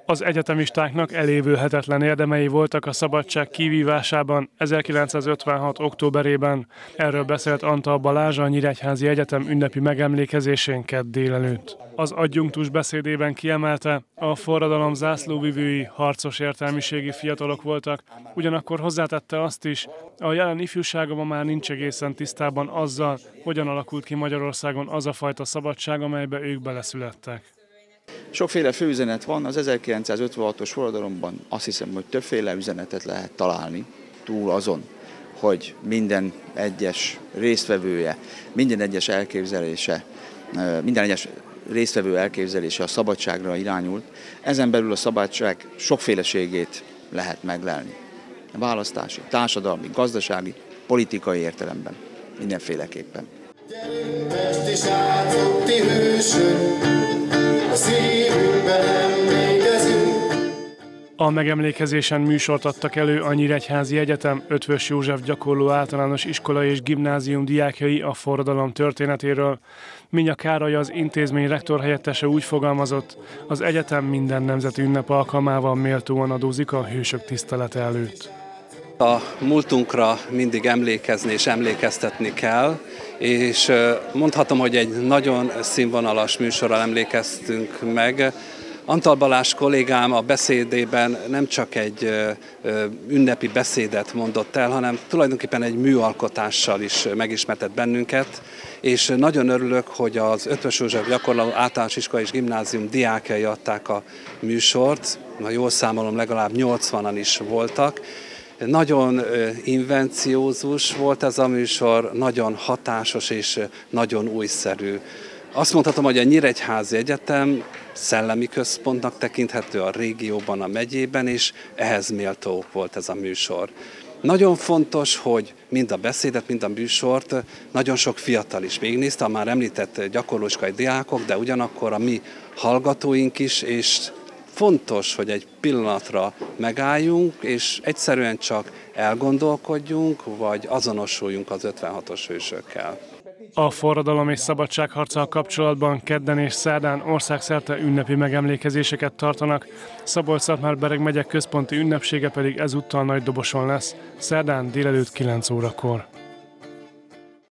Az egyetemistáknak elévülhetetlen érdemei voltak a szabadság kivívásában 1956. októberében. Erről beszélt Antal Balázs a Nyíregyházi Egyetem ünnepi megemlékezésén kedd délelőtt. Az adjunktus beszédében kiemelte, a forradalom zászlóvivői harcos értelmiségi fiatalok voltak, ugyanakkor hozzátette azt is, a jelen ifjúságban már nincs egészen tisztában azzal, hogyan alakult ki Magyarországon az a fajta szabadság, amelybe ők beleszülettek. Sokféle főüzenet van, az 1956-os forradalomban azt hiszem, hogy többféle üzenetet lehet találni, túl azon, hogy minden egyes résztvevője, minden egyes résztvevő elképzelése a szabadságra irányult. Ezen belül a szabadság sokféleségét lehet meglelni. Választási, társadalmi, gazdasági, politikai értelemben, mindenféleképpen. A megemlékezésen műsort adtak elő a Nyíregyházi Egyetem Eötvös József Gyakorló Általános Iskola és Gimnázium diákjai a forradalom történetéről. Minya Károly, az intézmény rektorhelyettese úgy fogalmazott, az egyetem minden nemzeti ünnep alkalmával méltóan adózik a hősök tisztelete előtt. A múltunkra mindig emlékezni és emlékeztetni kell, és mondhatom, hogy egy nagyon színvonalas műsorral emlékeztünk meg. Antal Balázs kollégám a beszédében nem csak egy ünnepi beszédet mondott el, hanem tulajdonképpen egy műalkotással is megismertett bennünket, és nagyon örülök, hogy az Eötvös József Gyakorló Általános Iskola és Gimnázium diákjai adták a műsort, ha jól számolom, legalább 80-an is voltak. Nagyon invenciózus volt ez a műsor, nagyon hatásos és nagyon újszerű. Azt mondhatom, hogy a Nyíregyházi Egyetem szellemi központnak tekinthető a régióban, a megyében, és ehhez méltó volt ez a műsor. Nagyon fontos, hogy mind a beszédet, mind a műsort nagyon sok fiatal is végignézte, a már említett gyakorlóiskolai diákok, de ugyanakkor a mi hallgatóink is, és fontos, hogy egy pillanatra megálljunk, és egyszerűen csak elgondolkodjunk, vagy azonosuljunk az 56-os hősökkel. A forradalom és szabadságharccal kapcsolatban kedden és szerdán országszerte ünnepi megemlékezéseket tartanak, Szabolcs-Szatmár-Bereg megye központi ünnepsége pedig ezúttal Nagydoboson lesz, szerdán délelőtt 9 órakor.